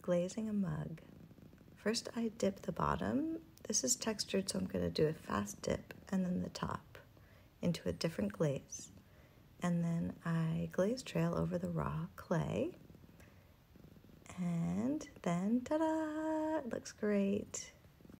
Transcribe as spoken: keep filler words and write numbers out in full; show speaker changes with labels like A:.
A: glazing a mug. First I dip the bottom. This is textured, so I'm going to do a fast dip, and then the top into a different glaze. And then I glaze trail over the raw clay. And then, ta-da! It looks great.